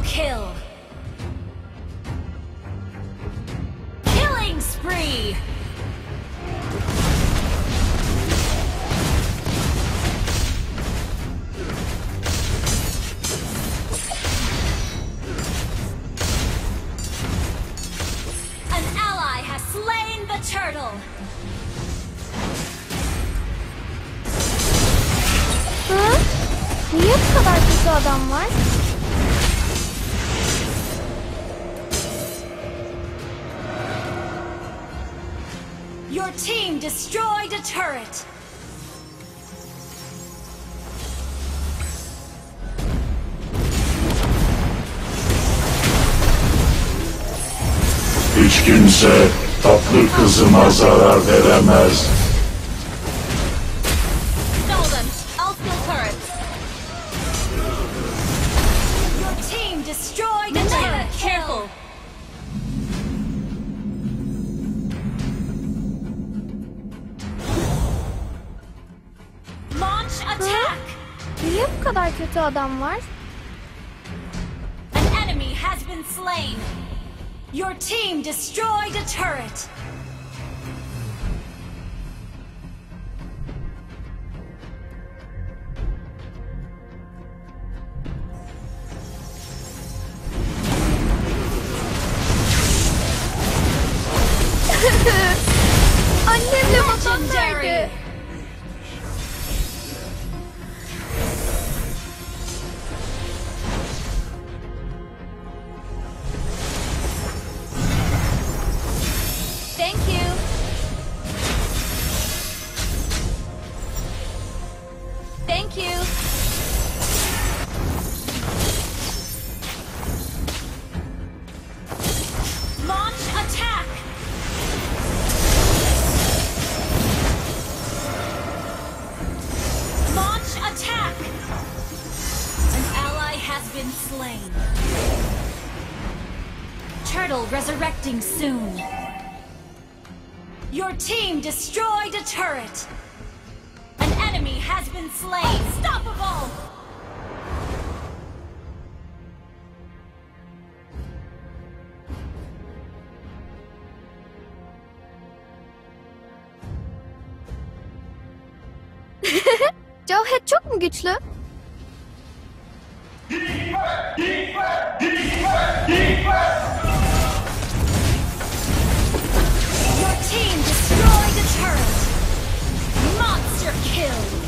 kill. Killing spree. An ally has slain the turtle. Hı? Niye bu kadar kötü adam var? Your team destroyed a turret. Hiç kimse tatlı kızıma zarar veremez. Stolen. I'll steal turrets. Your team destroyed a turret. Careful. Launch attack. Niye bu kadar kötü adam var? An enemy has been slain. Your team destroyed a turret. Annemle babam Legendary. nerede? Thank you. Thank you. Launch attack. Launch attack. An ally has been slain. Turtle resurrecting soon. Your team destroyed a turret. An enemy has been slain. Unstoppable! Jawhead çok mu güçlü? Your team destroyed a turret. Monster kill.